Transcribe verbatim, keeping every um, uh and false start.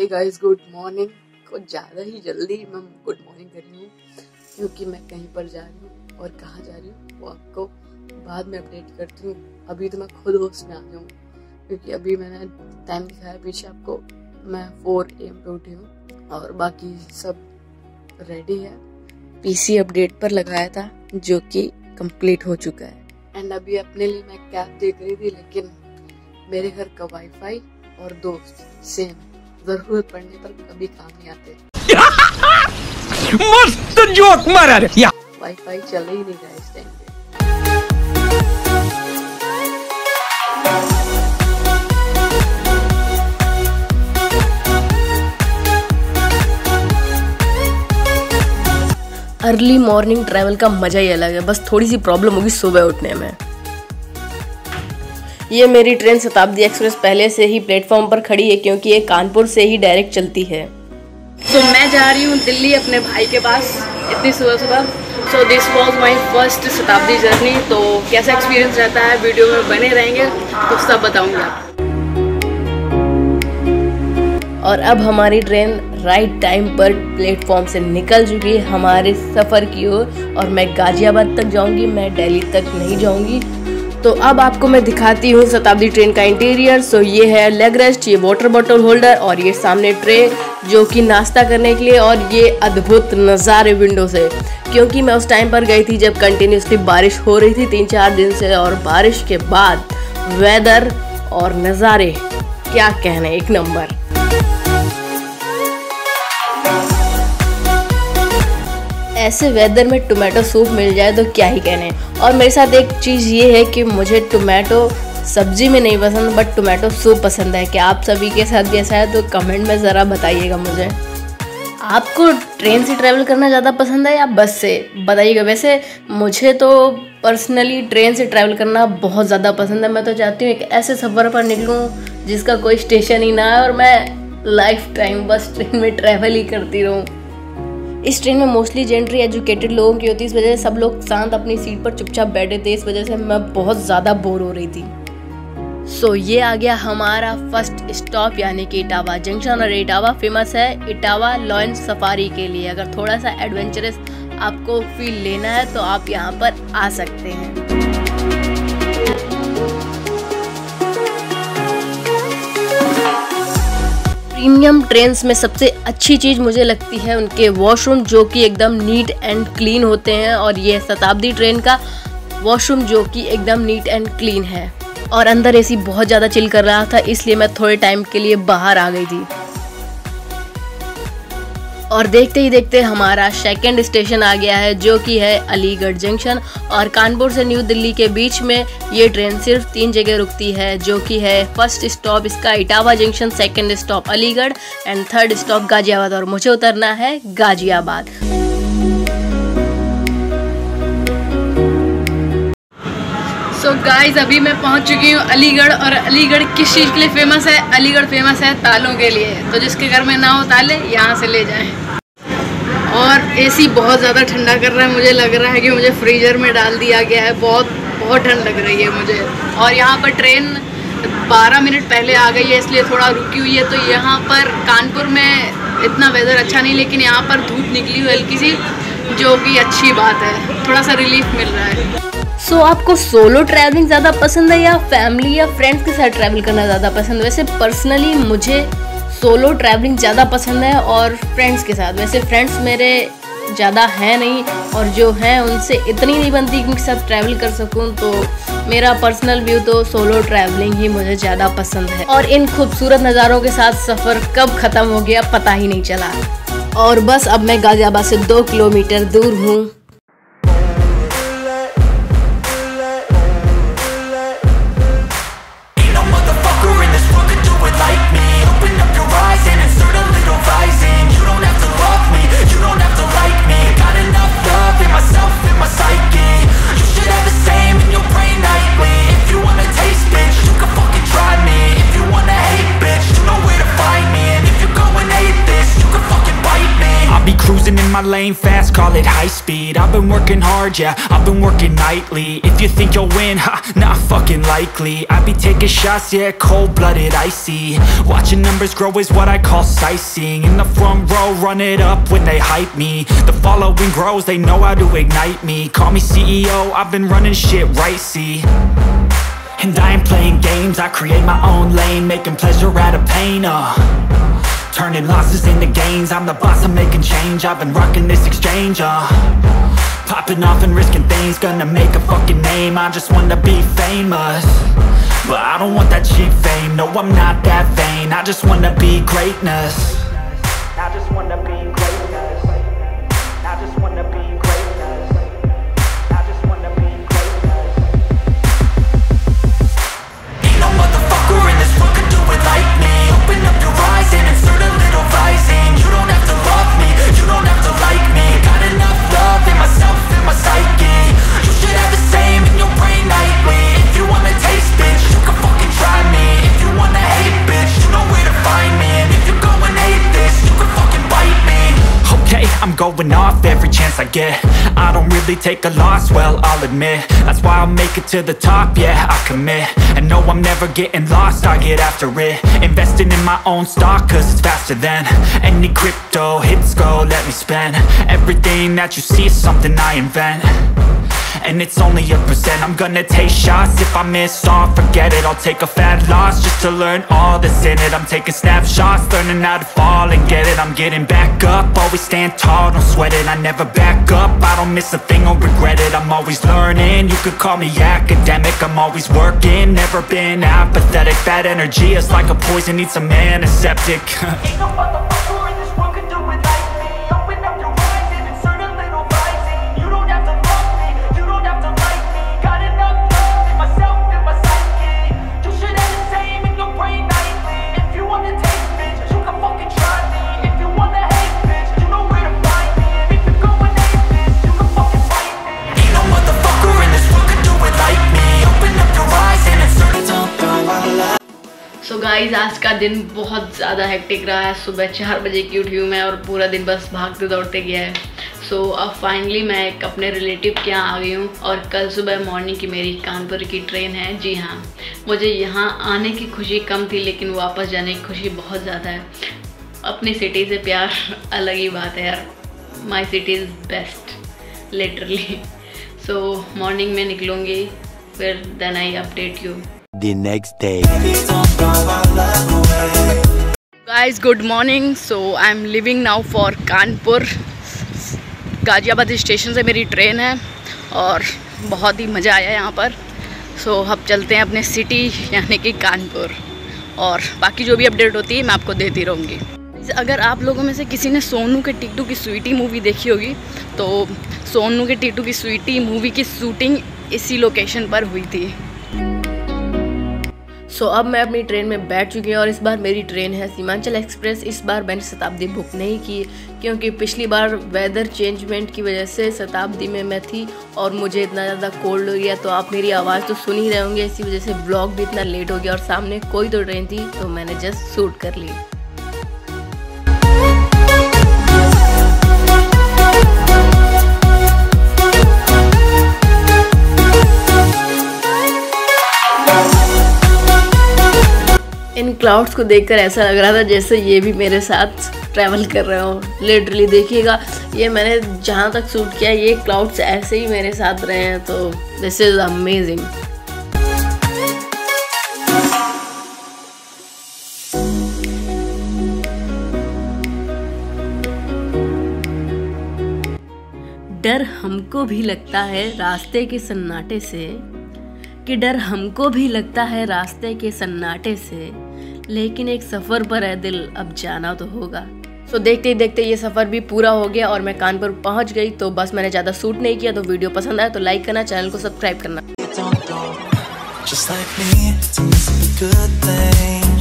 Hey guys, good morning. कुछ ज़्यादा ही जल्दी मैं गुड मॉर्निंग कर रही हूँ क्योंकि मैं कहीं पर जा रही हूँ और कहाँ जा रही हूँ वो आपको बाद में अपडेट करती हूँ। अभी तो मैं खुद होश में आ जाऊँ क्योंकि अभी मैंने टाइम दिखाया पीछे आपको। मैं फोर ए एम पे उठी हूँ और बाकी सब रेडी है। पीसी अपडेट पर लगाया था जो कि कंप्लीट हो चुका है। एंड अभी अपने लिए मैं कैब देख रही थी, लेकिन मेरे घर का वाईफाई और दोस्त सेम, जरूरत पड़ने पर कभी काम नहीं आते। मस्त जोक मारा रे। वाईफाई चल ही नहीं रहा इस टाइम पे। अर्ली मॉर्निंग ट्रैवल का मजा ही अलग है, बस थोड़ी सी प्रॉब्लम होगी सुबह उठने में। ये मेरी ट्रेन शताब्दी एक्सप्रेस पहले से ही प्लेटफॉर्म पर खड़ी है क्योंकि ये कानपुर से ही डायरेक्ट चलती है। तो मैं जा रही हूँ दिल्ली अपने भाई के पास इतनी सुबह सुबह। So this was my first Shatabdi journey. तो कैसा एक्सपीरियंस रहता है वीडियो में बने रहेंगे तो सब बताऊंगा। और अब हमारी ट्रेन राइट टाइम पर प्लेटफॉर्म से निकल चुकी है हमारे सफ़र की ओर और मैं गाजियाबाद तक जाऊंगी, मैं दिल्ली तक नहीं जाऊंगी। तो अब आपको मैं दिखाती हूँ शताब्दी ट्रेन का इंटीरियर। सो ये है लेग रेस्ट, ये वाटर बॉटल होल्डर और ये सामने ट्रे जो कि नाश्ता करने के लिए, और ये अद्भुत नज़ारे विंडो से, क्योंकि मैं उस टाइम पर गई थी जब कंटिन्यूसली बारिश हो रही थी तीन चार दिन से, और बारिश के बाद वेदर और नज़ारे क्या कहने, एक नंबर। ऐसे वेदर में टोमेटो सूप मिल जाए तो क्या ही कहने। और मेरे साथ एक चीज़ ये है कि मुझे टोमेटो सब्जी में नहीं पसंद बट टोमेटो सूप पसंद है। क्या आप सभी के साथ भी ऐसा है तो कमेंट में ज़रा बताइएगा मुझे। आपको ट्रेन से ट्रैवल करना ज़्यादा पसंद है या बस से, बताइएगा। वैसे मुझे तो पर्सनली ट्रेन से ट्रैवल करना बहुत ज़्यादा पसंद है। मैं तो चाहती हूँ एक ऐसे सफ़र पर निकलूँ जिसका कोई स्टेशन ही ना है और मैं लाइफ टाइम बस ट्रेन में ट्रैवल ही करती रहूँ। इस ट्रेन में मोस्टली जेंट्री एजुकेटेड लोगों की होती है, इस वजह से सब लोग शांत अपनी सीट पर चुपचाप बैठे थे। इस वजह से मैं बहुत ज़्यादा बोर हो रही थी। सो so, ये आ गया हमारा फर्स्ट स्टॉप यानी कि इटावा जंक्शन। और इटावा फेमस है इटावा लॉयन सफारी के लिए। अगर थोड़ा सा एडवेंचरस आपको फील लेना है तो आप यहाँ पर आ सकते हैं। प्रीमियम ट्रेन्स में सबसे अच्छी चीज़ मुझे लगती है उनके वॉशरूम जो कि एकदम नीट एंड क्लीन होते हैं, और ये शताब्दी ट्रेन का वॉशरूम जो कि एकदम नीट एंड क्लीन है। और अंदर एसी बहुत ज़्यादा चिल कर रहा था इसलिए मैं थोड़े टाइम के लिए बाहर आ गई थी। और देखते ही देखते हमारा सेकंड स्टेशन आ गया है जो कि है अलीगढ़ जंक्शन। और कानपुर से न्यू दिल्ली के बीच में ये ट्रेन सिर्फ तीन जगह रुकती है जो कि है फर्स्ट स्टॉप इसका Etawah junction, second stop Aligarh and third stop Ghaziabad. और मुझे उतरना है गाजियाबाद। सो so गाइज अभी मैं पहुंच चुकी हूँ अलीगढ़। और अलीगढ़ किस चीज़ के लिए फेमस है? अलीगढ़ फेमस है तालों के लिए। तो जिसके घर में ना हो ताले यहाँ से ले जाएं। और एसी बहुत ज़्यादा ठंडा कर रहा है, मुझे लग रहा है कि मुझे फ्रीजर में डाल दिया गया है। बहुत बहुत ठंड लग रही है मुझे। और यहाँ पर ट्रेन बारह मिनट पहले आ गई है इसलिए थोड़ा रुकी हुई है। तो यहाँ पर कानपुर में इतना वेदर अच्छा नहीं, लेकिन यहाँ पर धूप निकली हुई हल्की सी, जो कि अच्छी बात है, थोड़ा सा रिलीफ मिल रहा है। सो so, आपको सोलो ट्रैवलिंग ज़्यादा पसंद है या फैमिली या फ्रेंड्स के साथ ट्रैवल करना ज़्यादा पसंद है? वैसे पर्सनली मुझे सोलो ट्रैवलिंग ज़्यादा पसंद है और फ्रेंड्स के साथ। वैसे फ्रेंड्स मेरे ज़्यादा हैं नहीं, और जो हैं उनसे इतनी नहीं बनती कि उनके साथ ट्रैवल कर सकूं। तो मेरा पर्सनल व्यू तो सोलो ट्रैवलिंग ही मुझे ज़्यादा पसंद है। और इन खूबसूरत नज़ारों के साथ सफ़र कब ख़त्म हो गया पता ही नहीं चला। और बस अब मैं गाजियाबाद से दो किलोमीटर दूर हूँ। In my my lane fast, call it high speed. I've been working hard, yeah, I've been working nightly. If you think you'll win, ha, not fucking likely. I be taking shots, yeah, cold-blooded, icy. Watching numbers grow is what I call sightseeing. In the front row, run it up when they hype me. The following grows, they know how to ignite me. Call me C E O, I've been running shit right, see. And I ain't playing games, I create my own lane, making pleasure out of pain, uh turning losses into gains, I'm the boss, I'm making change. I've been rocking this exchange, uh popping off and risking things, gonna make a fucking name. I just wanna be famous, but I don't want that cheap fame. No, I'm not that vain, I just wanna be greatness. I just wanna be greatness. I just wanna be greatness. I just wanna be greatness. Ain't no motherfucker in this world could do it like me. Open up your eyes and insert a little rising. You don't have to love me, you don't have to like me. Got enough love in myself and my psyche. You should have the same in your brain nightly. If you wanna taste, bitch, you can fucking try me. If you wanna hate, bitch, you know where to find me. And if you go and hate this, you can fucking bite me. Okay, I'm going off every chance I get. I don't really take a loss, well, I'll admit. That's why I'll make it to the top, yeah, I commit. And no, I'm never getting lost, I get after it. Investing in my own stock, cause it's faster than any crypto hits go, let me spend. Everything that you see is something I invent, and it's only a percent. I'm gonna take shots, if I miss all, forget it. I'll take a fat loss just to learn all that's in it. I'm taking snapshots, learning how to fall and get it. I'm getting back up, always stand tall, don't sweat it. I never back up, I don't miss a thing or regret it. I'm always learning, you could call me academic. I'm always working, never been apathetic. Bad energy is like a poison, needs some antiseptic. Ain't no motherfucker in this world could do it like me. Open up your eyes and insert a little rising. You don't have to love me, you don't have to like me. Got enough love in myself and my psyche. You should have the same in your brain nightly. If you wanna taste, bitch, you can fucking try me. If you wanna hate, bitch, you know where to find me. And if you go and hate this, you can fucking fight me. Ain't no motherfucker in this world could do it like me. Open up your eyes and insert it. So so guys, आज का दिन बहुत ज़्यादा hectic रहा है। सुबह चार बजे की उठी हूँ मैं और पूरा दिन बस भागते दौड़ते गया है। सो so, अब फाइनली मैं एक अपने रिलेटिव के यहाँ आ गई हूँ और कल सुबह मॉर्निंग की मेरी कानपुर की ट्रेन है। जी हाँ, मुझे यहाँ आने की खुशी कम थी, लेकिन वापस जाने की खुशी बहुत ज़्यादा है। अपनी सिटी से प्यार अलग ही बात है यार। My city is best literally. So morning में निकलूँगी, फिर then I update you the next day. Guys, good morning. So I'm leaving now for Kanpur. Ghaziabad station से मेरी ट्रेन है और बहुत ही मज़ा आया यहाँ पर। सो so, अब चलते हैं अपने सिटी यानी कि कानपुर, और बाकी जो भी अपडेट होती है मैं आपको देती रहूँगी। अगर आप लोगों में से किसी ने सोनू के टिट्टू की स्वीटी मूवी देखी होगी, तो सोनू के टिट्टू की स्वीटी मूवी की शूटिंग इसी लोकेशन पर हुई थी। सो so, अब मैं अपनी ट्रेन में बैठ चुकी हूँ और इस बार मेरी ट्रेन है सीमांचल एक्सप्रेस। इस बार मैंने शताब्दी बुक नहीं की, क्योंकि पिछली बार वेदर चेंजमेंट की वजह से शताब्दी में मैं थी और मुझे इतना ज़्यादा कोल्ड हो गया। तो आप मेरी आवाज़ तो सुन ही रहे होंगे, इसी वजह से ब्लॉग भी इतना लेट हो गया। और सामने कोई तो ट्रेन थी तो मैंने जस्ट शूट कर ली। इन क्लाउड्स को देखकर ऐसा लग रहा था जैसे ये भी मेरे साथ ट्रैवल कर रहे हो। लिटरली देखिएगा, ये मैंने जहाँ तक शूट किया ये क्लाउड्स ऐसे ही मेरे साथ रहे हैं। तो दिस इज़ अमेजिंग। डर हमको भी लगता है रास्ते के सन्नाटे से, कि डर हमको भी लगता है रास्ते के सन्नाटे से, लेकिन एक सफ़र पर है दिल, अब जाना तो होगा। सो so, देखते ही देखते ये सफ़र भी पूरा हो गया और मैं कानपुर पहुंच गई। तो बस मैंने ज़्यादा शूट नहीं किया। तो वीडियो पसंद आया तो लाइक करना, चैनल को सब्सक्राइब करना।